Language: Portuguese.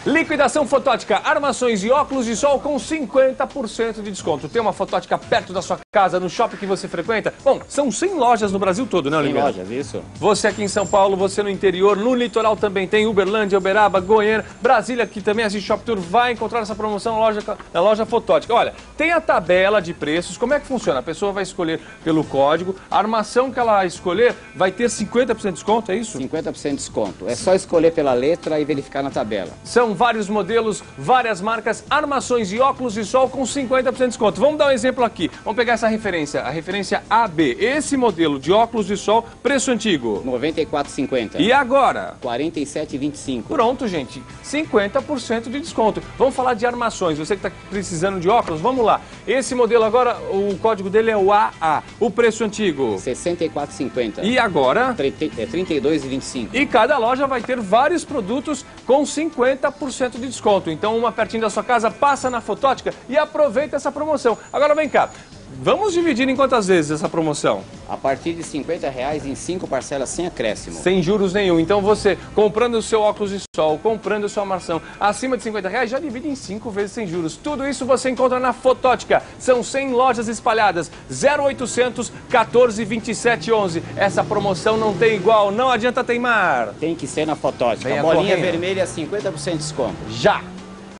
Liquidação fotótica, armações e óculos de sol com 50% de desconto. Tem uma fotótica perto da sua casa, no shopping que você frequenta? Bom, são 100 lojas no Brasil todo, né, Oliveira? 100 lojas, isso. Você aqui em São Paulo, você no interior, no litoral também tem Uberlândia, Uberaba, Goiânia, Brasília, que também assiste Shop Tour, vai encontrar essa promoção na loja fotótica. Olha, tem a tabela de preços, como é que funciona? A pessoa vai escolher pelo código, a armação que ela escolher vai ter 50% de desconto, é isso? 50% de desconto. É só escolher pela letra e verificar na tabela. São vários modelos, várias marcas, armações e óculos de sol com 50% de desconto. Vamos dar um exemplo aqui. Vamos pegar essa referência, a referência AB. Esse modelo de óculos de sol, preço antigo. R$ 94,50. E agora? R$ 47,25. Pronto, gente. 50% de desconto. Vamos falar de armações. Você que está precisando de óculos, vamos lá. Esse modelo agora, o código dele é o AA. O preço antigo? R$ 64,50. E agora? R$ 32,25. E cada loja vai ter vários produtos com 50% de desconto. Então, uma pertinho da sua casa, passa na Fotótica e aproveita essa promoção. Agora vem cá. Vamos dividir em quantas vezes essa promoção? A partir de R$ 50 em 5 parcelas sem acréscimo. Sem juros nenhum. Então você, comprando o seu óculos de sol, comprando a sua armação acima de R$ 50, já divide em 5 vezes sem juros. Tudo isso você encontra na Fotótica. São 100 lojas espalhadas. 0800 14 27 11. Essa promoção não tem igual. Não adianta teimar. Tem que ser na Fotótica. Venha Bolinha correndo. vermelha, 50% de desconto. Já!